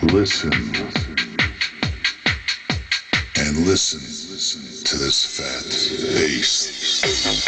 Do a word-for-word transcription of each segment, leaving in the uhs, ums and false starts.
Listen and listen to this fat bass.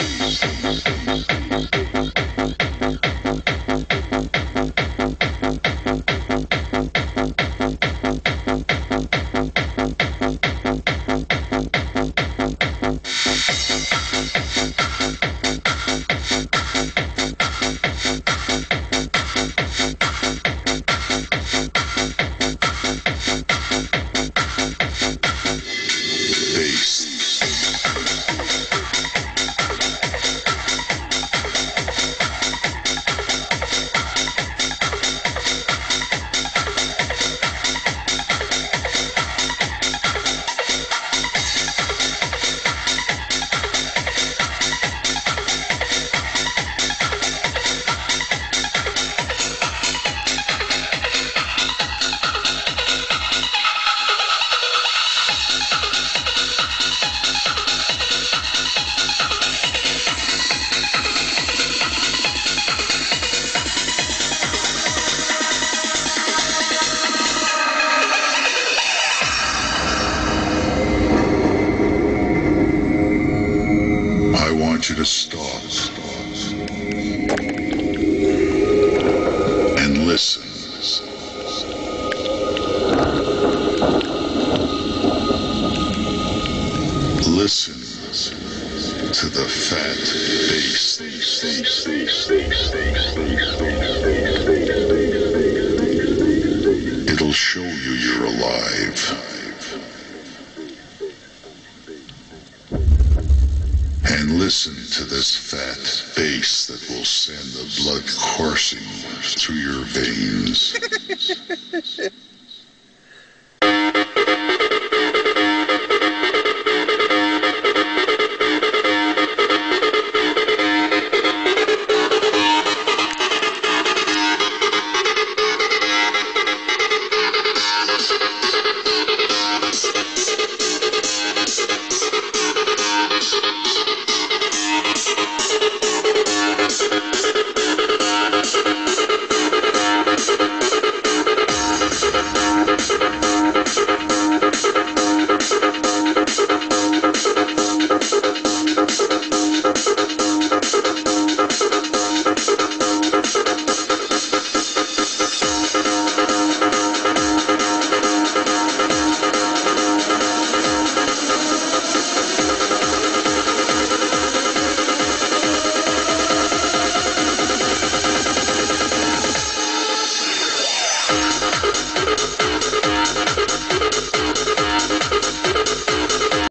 I want you to stop and listen. Listen to the fat bass. It'll show you you're alive. And listen to this fat bass that will send the blood coursing through your veins.